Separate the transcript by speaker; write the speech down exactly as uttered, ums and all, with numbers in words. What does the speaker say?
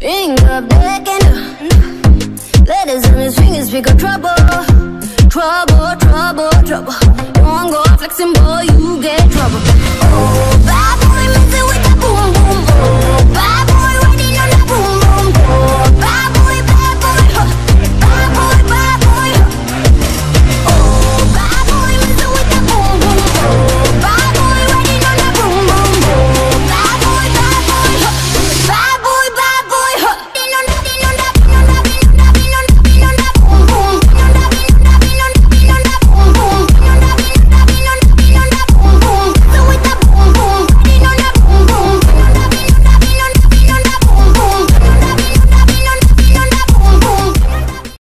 Speaker 1: Finger backing, letters on his fingers speak of trouble. Trouble, trouble, trouble. You won't go flexing, boy, you get trouble. Oh.